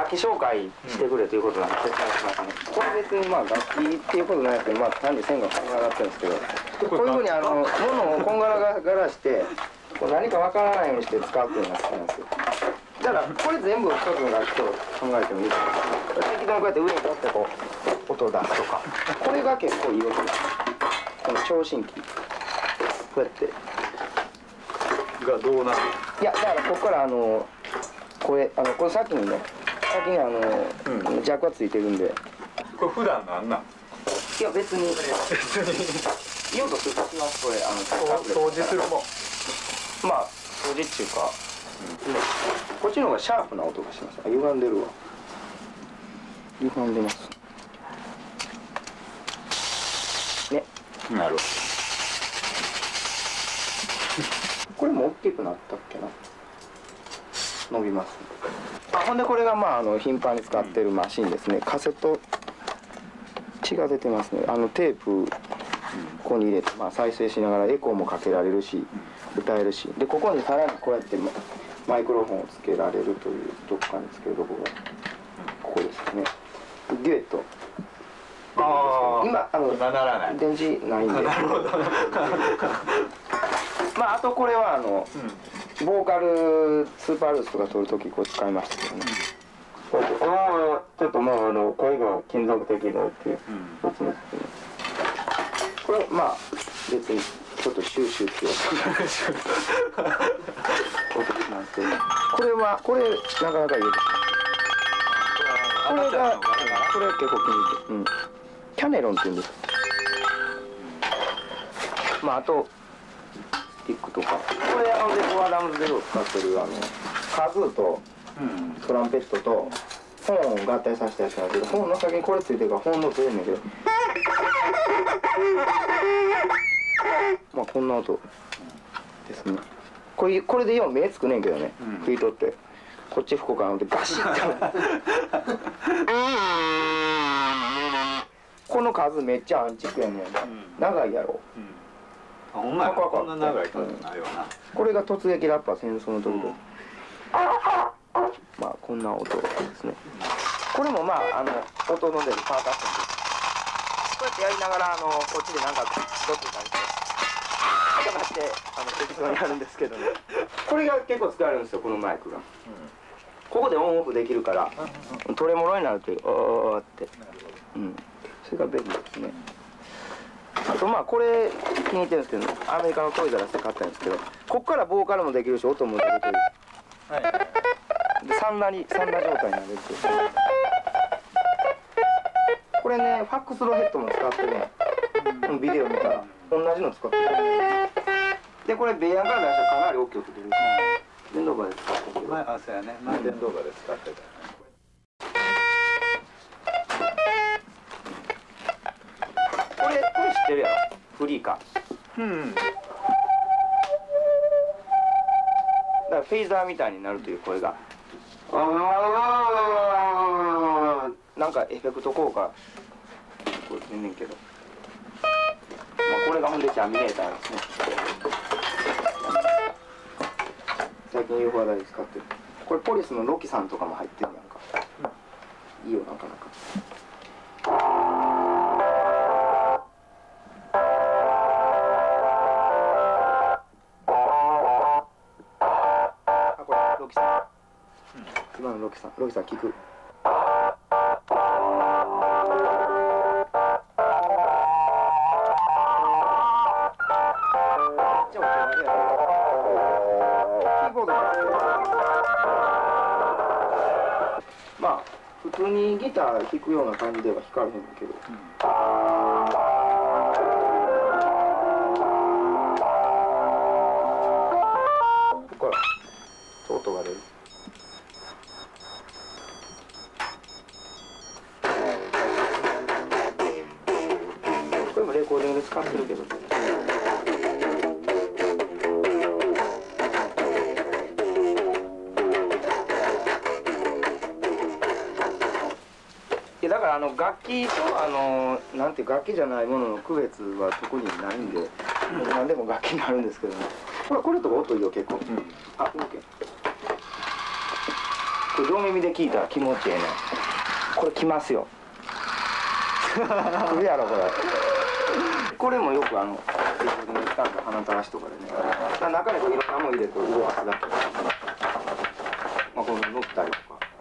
楽器紹介してくれということなんで説明しますね。これ別にまあ楽器っていうことないですけど、まあ単に線がこんがらがってるんですけど、こういうふうに物をこんがらしてこう何かわからないようにして使うっていうのが好きなんですよ。だからこれ全部一つの楽器と考えてもいいと思います。適当にこうやって上に取ってこう音を出すとか、これが結構いい音です。この聴診器こうやってがどうなる？ いやだからここからこれ先にジャックがついてるんで。 これ普段なんなん？ いや別に言おうとするとします。これ掃除するもん。 まあ掃除っていうか、こっちの方がシャープな音がします。歪んでるわ。歪んでますね。 なるほど。 これも大きくなったっけな。伸びます。ほんでこれがまあ頻繁に使ってるマシンですね。カセット血が出てますね。テープここに入れて、まあ、再生しながらエコーもかけられるし歌えるし、でここにさらにこうやってマイクロフォンをつけられるという、どっかにつけるところがここですね。デュエット。 今ならない。 電池ないんで。 なるほど。 まああとこれはボーカルスーパールースとか撮るときこう使いましたけどね。ちょっとまあ声が金属的なっていうやつですけど、これまあ別にちょっとシューシューっていう音なんですけど、これなかなかいいです。これは結構気に入って、キャネロンって言うんです。まああとスティックとか、これデコアダムズゼロを使ってるカズーとトランペットと本を合体させたやつなんですけど、本の先にこれついてるから本の音出るんだけど、まあこんな音ですね。これでよう目つくねんけどね、食い取ってこっち吹こうかなってガシッとこの数めっちゃアンチックやねん。長いやろ。 ほんまや、こんな長い数ないよな。 これが突撃ラッパー戦争の時と、まあこんな音ですね。これもまあ音の出るパーカッションです。こうやってやりながらこっちでなんかドッキたりしてこうやって適当にやるんですけどね。これが結構使えるんですよ、このマイクが。ここでオンオフできるからトレモロになるというおーって、それが便利ですね。あとまあこれ気に入ってるんですけど、アメリカのトイザらスで買ったんですけど、ここからボーカルもできるし音も出るという、でサンナ状態になるっていう。これねファックスロヘッドも使ってね、ビデオ見たら同じの使ってる。でこれベイアンから出したらかなり大きく出るし、電動バーで使ってるけど、 そうやね、前電動バーで使ってたよね。 これ知ってるやろ、フリーカ。だからフェイザーみたいになるという声がなんかエフェクト効果これ出んねんけど、まあこれがほんでジャミネーターですね。最近 UFO 台で使ってる。これポリスのロキさんとかも入ってるやんか。いいよなかなか。これロキさん。今のロキさん聞く。まあ普通にギター弾くような感じでは弾かれへんけど、ここから音が出る。これもレコーディングで使ってるけど、だから楽器となんていう楽器じゃないものの区別は特にないんで、何でも楽器になるんですけどね。これとか音いいよ結構。あ、OK。 これ両耳で聞いたら気持ちええね。これきますよ。来るやろこれ。これもよくレコーディング使うの鼻垂らしとかでね。中にこういろんなもん入れて動かすだけ。まあこの乗ったりとか。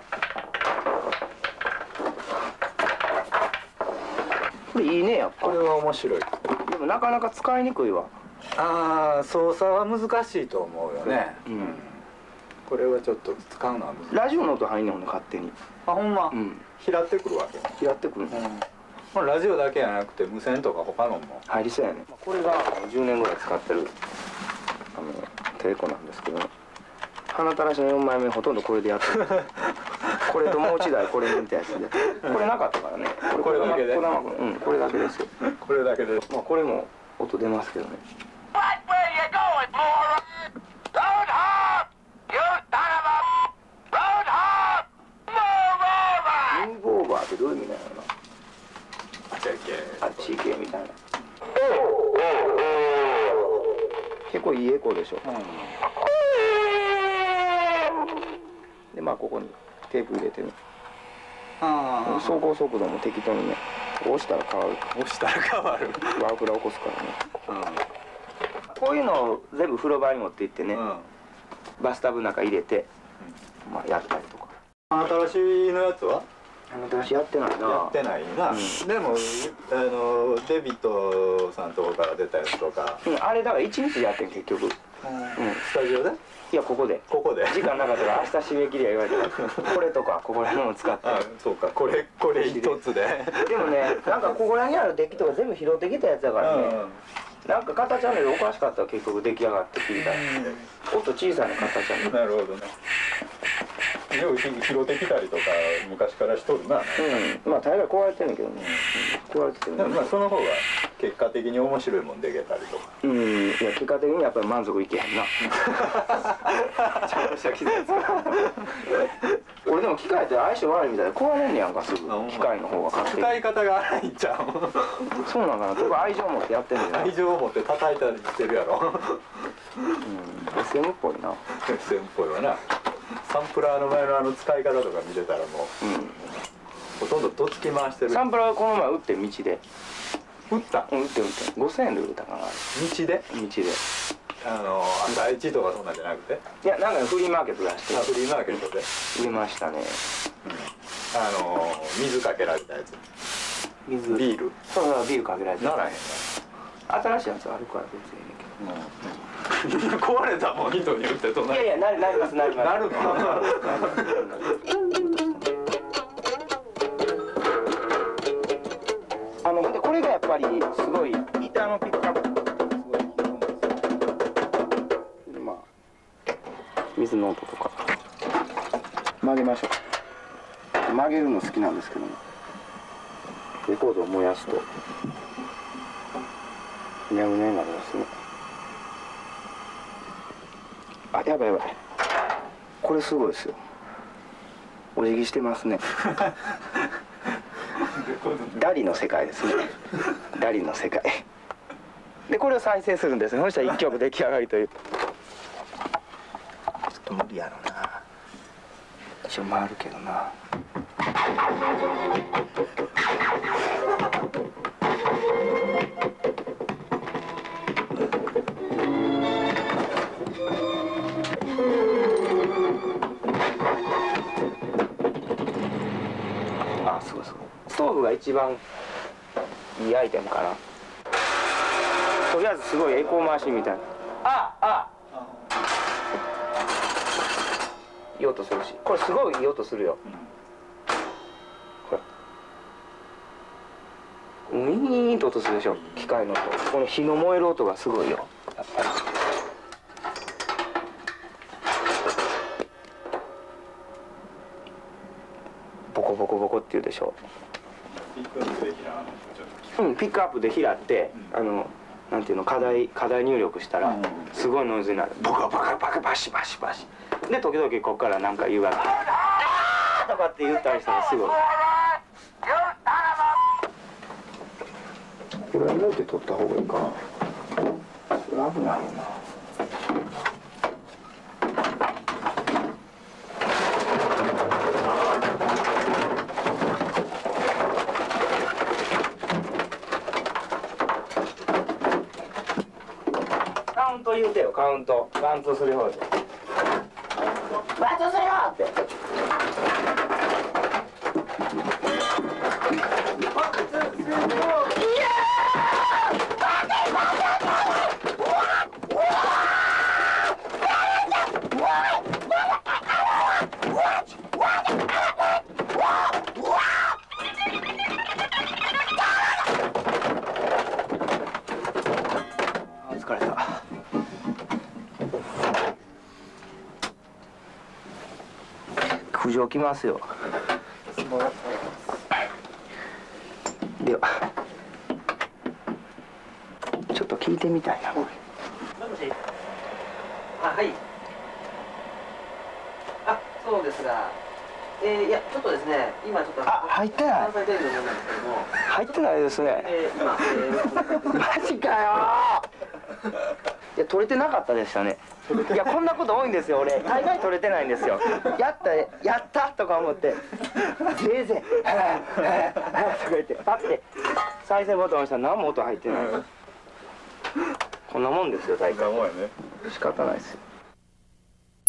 これいいねやっぱ。 これは面白い。 でもなかなか使いにくいわ。 ああ、操作は難しいと思うよね。 うん。 これはちょっと使うのは難しい。 ラジオの音入んねんほんで勝手に。 あ、ほんま。 うん。 拾ってくるわけ。 やってくる。 これラジオだけじゃなくて無線とか他のも入りそうやね。これが10年ぐらい使ってるテレコなんですけど、鼻垂らしの4枚目ほとんどこれでやってる。これともう一台これみたいなやつで、これなかったからね。 これだけで。 うん、これだけですよ。 これだけで。 まあこれも音出ますけどね。ムーブオーバーってどういう意味なのかな。あっち行けみたいな。結構いいエコーでしょ。でまあここにテープ入れてね。走行速度も適当にね、押したら変わる。 押したら変わる。 ワープラ起こすからね。こういうのを全部風呂場に持って行ってね、バスタブの中入れて、まあやったりとか。 新しいのやつは？ 私やってないな。 やってないな。でもデビットさんとこから出たやつとか。 あれだから1日でやってん結局。 スタジオで？ いやここで。 ここで。 時間なかったら明日締め切りや言われてこれとかここら辺を使って。 そうか、これ一つで。 でもね、なんかここら辺にあるデッキとか全部拾ってきたやつだからね。なんか型チャンネルおかしかったら結局出来上がって聞いたらもっと小さな型チャンネル。 なるほどね。よく拾ってきたりとか昔からしとるな。 まあ大概壊れてるんだけどね。壊れててもまあその方が結果的に面白いもんできたりとか。 いや結果的にやっぱり満足いけへんな。ちゃんとした機材使う。俺でも機械って相性悪いみたいで壊れんねやんかすぐ。機械の方が勝手に。 使い方が荒いんちゃう。 そうなんかな。僕愛情持ってやってんねん。 愛情を持って叩いたりしてるやろ。 SM っぽいな。 SM っぽいわな。サンプラーの前の使い方とか見てたらもう、ほとんどとっつき回してる。 サンプラーこの前売って道で。 売った？ 売って5000円で売れたかな。 道で？ 道で。 朝一とかそんなんじゃなくて？ いやなんかフリーマーケット出して。 フリーマーケットで売りましたね。 水かけられたやつ。 水。 ビール。 そうビールかけられて。 ならへんな。新しいやつあるから別に。 壊れたもん人によってとな。 いやなりますなります。 なるの？ ほんでこれがやっぱりすごいギターのピックアップとかすごいいいと思うんですよ。でまあ水の音とか曲げましょう。曲げるの好きなんですけども、レコードを燃やすとニャウニャになりますね。あ、やばいやばい。これすごいですよ。お辞儀してますね。ダリの世界ですね。ダリの世界。でこれを再生するんですね。そしたら1曲出来上がりという。ちょっと無理やろな。一応回るけどな。あ、そうそう。ストーブが一番いいアイテムかな。とりあえずすごいエコーマシンみたいな。いい音するし、これすごいいい音するよ。ウィーンと音するでしょ、機械の音。この火の燃える音がすごいよ、やっぱり。ボコボコボコって言うでしょ。ピックアップで拾って、なんていうの、課題入力したらすごいノイズになる。ボカボカボカバシバシバシで、時々ここからなんか言うわけとかって言ったりしたらすごい。これは抜いて取った方がいいかな。それ危ないよな。 言うてよ、カウント。ワンツースリーフォーで。ワンツースリーフォーって。疲れた。苦情来ますよ。ではちょっと聞いてみたいな。もしもし。あ、はい。あ、そうですが、いやちょっとですね、今ちょっと入ってない。関西電力なんですけども。入ってないですね。今、マジかよ。いや取れてなかったでしたね。いやこんなこと多いんですよ俺。大概取れてないんですよ。やったとか思ってぜいぜいとか言ってパッて再生ボタン押したら何も音入ってない。こんなもんですよ大概。仕方ないですよ。